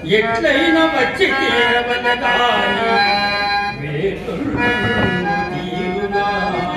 ఎట్లయినా వచ్చి తీరవలగాని వేటుడు తీరుగా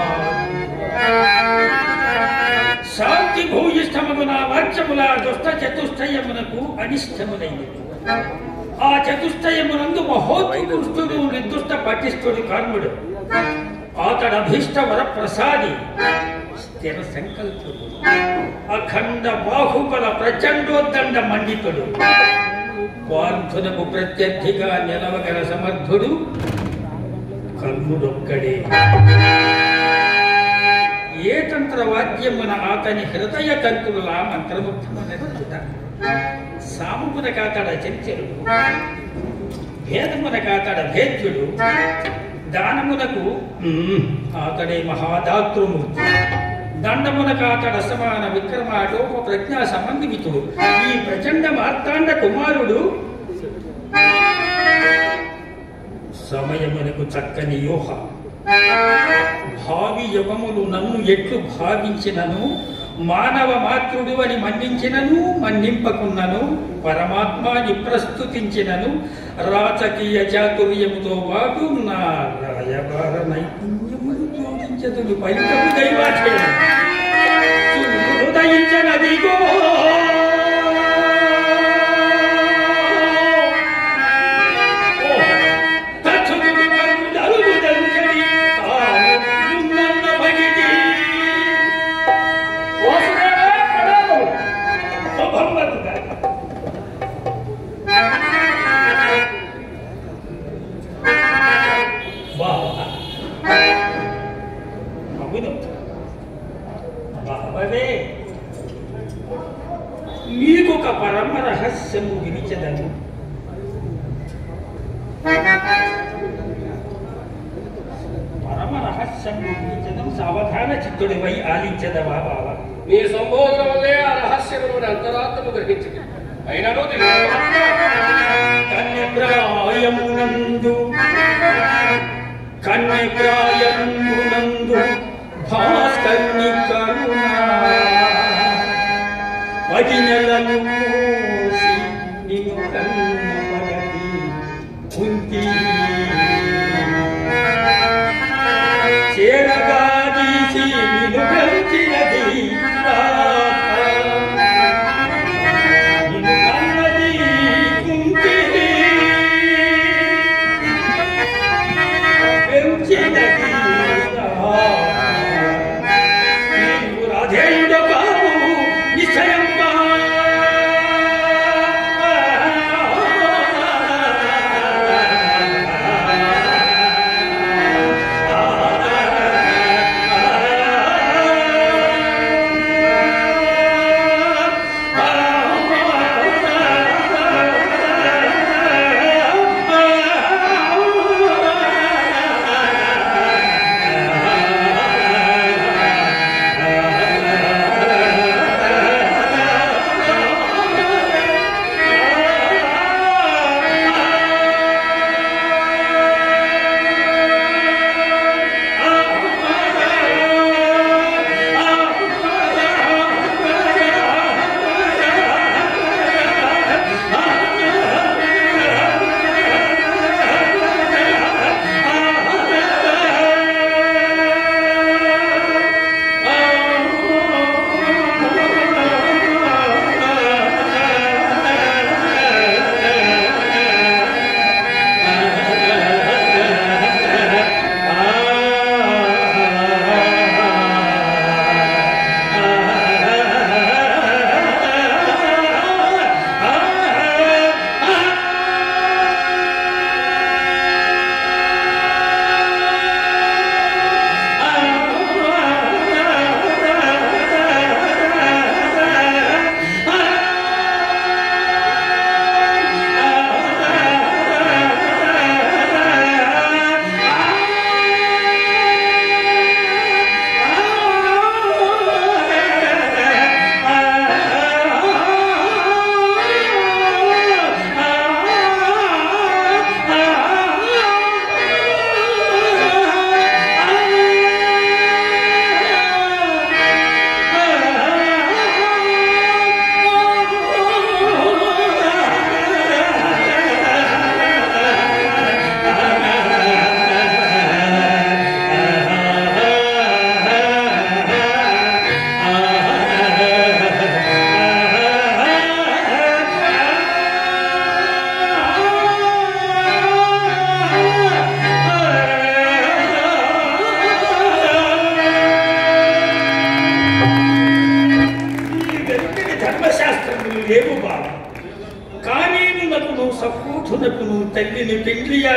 శాంతి భూయిష్టమున వాక్యముల దుష్ట చతుష్టయమునకు అనిష్టములైనది. ఆ చతుష్టయమునందు మహోత్కృష్టుడు నిర్దుష్ట పటిష్ఠుడు కర్ముడు. అతడు అభీష్ట వరప్రసాది, స్థిర సంకల్పుడు, అఖండ బాహుబల ప్రచండోద్దండ మండితుడు, పార్థునకు ప్రత్యర్థిగా నిలవగల సమర్థుడు కర్ముడొక్కడే. ఏ తంత్రవాద్యమున అతని హృదయ తంతువులా మంత్రముగ్ధమునెత్తుట, సాముమున కాతడ చంచలుడు, భేదమున కాతడ భేద్యుడు, దానమునకు అతడే మహాదాతృమూర్తి, దండమున కాతడ సమాన విక్రమాటోప ప్రజ్ఞా సమన్వితుడు, ఈ ప్రచండ మార్తాండ కుమారుడు సమయమునకు చక్కని యోహ. భావి యుగములు నన్ను ఎట్లు భావించినను, మానవ మాతృడు అని మన్నించినను, మన్నింపకున్నను, పరమాత్మాని ప్రస్తుతించినను, రాజకీయ చాతుర్యముతో పాటు నా రాయబార నైపుణ్యమును జోడించదులు పైకము దైవాచయం ఉదయించనదిగో నీకొక పరమ రహస్యము వినిచెదను. పరమ రహస్యము వినిచెదను, సావధాన చిత్తుడివై ఆలించదవా బావ. నీ సంబోధన వల్లే ఆ రహస్యమును అంతరాత్మము గ్రహించింది. అయినను కన్యప్రాయమునందు భాస్కర్ని కరుణ 10 నెలలు మోసి నిన్ను కన్నపగది కుంతి చేరగా తీసి నిన్ను పెంచినది నిన్ను కన్నది కుంతి పెంచినది నీవు రాధేయుడ బాబు నిశ్చయంగా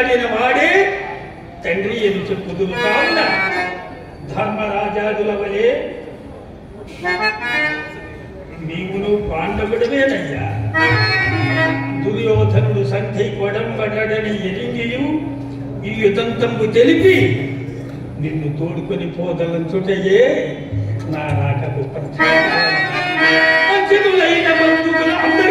దిగజాడిన వాడే తండ్రి అని చెప్పుదురు కావున ధర్మరాజాదుల వలె నీవును పాండవుడమేనయ్యా. దుర్యోధనుడు సంధి కొడంబడని ఎరింగియు ఈ యుదంతంబు తెలిపి నిన్ను తోడుకొని పోదలంచుటయే నా రాకకు ప్రత్యేకమైన బంధువుల